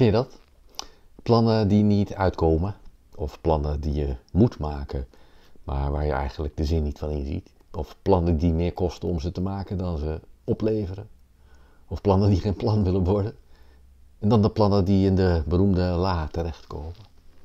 Ken je dat? Plannen die niet uitkomen. Of plannen die je moet maken, maar waar je eigenlijk de zin niet van inziet. Of plannen die meer kosten om ze te maken dan ze opleveren. Of plannen die geen plan willen worden. En dan de plannen die in de beroemde la terechtkomen.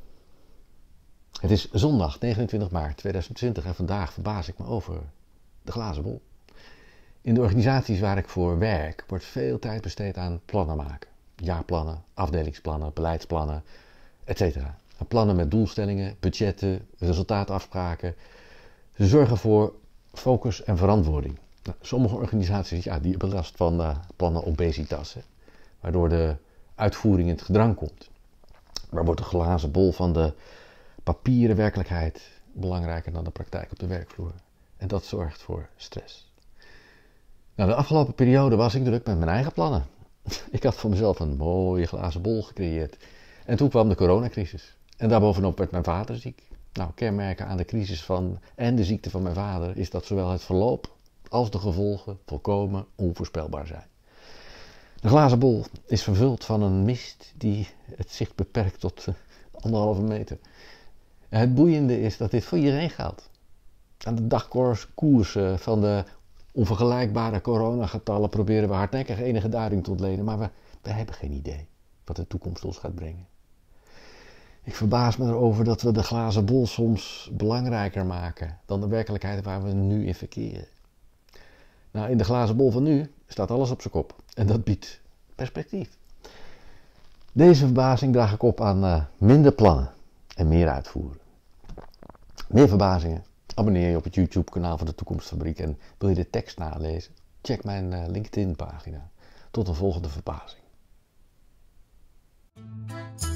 Het is zondag 29 maart 2020 en vandaag verbaas ik me over de glazen bol. In de organisaties waar ik voor werk wordt veel tijd besteed aan plannen maken. Jaarplannen, afdelingsplannen, beleidsplannen, etc. Plannen met doelstellingen, budgetten, resultaatafspraken. Ze zorgen voor focus en verantwoording. Nou, sommige organisaties die hebben last van plannen obesitas, waardoor de uitvoering in het gedrang komt. Maar wordt de glazen bol van de papieren werkelijkheid belangrijker dan de praktijk op de werkvloer. En dat zorgt voor stress. Nou, de afgelopen periode was ik druk met mijn eigen plannen. Ik had voor mezelf een mooie glazen bol gecreëerd. En toen kwam de coronacrisis. En daarbovenop werd mijn vader ziek. Nou, kenmerken aan de crisis en de ziekte van mijn vader is dat zowel het verloop als de gevolgen volkomen onvoorspelbaar zijn. De glazen bol is vervuld van een mist die het zicht beperkt tot 1,5 meter. En het boeiende is dat dit voor iedereen geldt. Aan de dagkoersen van de onvergelijkbare coronagetallen proberen we hardnekkig enige duiding te ontlenen, maar we hebben geen idee wat de toekomst ons gaat brengen. Ik verbaas me erover dat we de glazen bol soms belangrijker maken dan de werkelijkheid waar we nu in verkeren. Nou, in de glazen bol van nu staat alles op zijn kop en dat biedt perspectief. Deze verbazing draag ik op aan minder plannen en meer uitvoeren. Meer verbazingen? Abonneer je op het YouTube-kanaal van de Toekomstfabriek en wil je de tekst nalezen? Check mijn LinkedIn-pagina. Tot een volgende verbazing.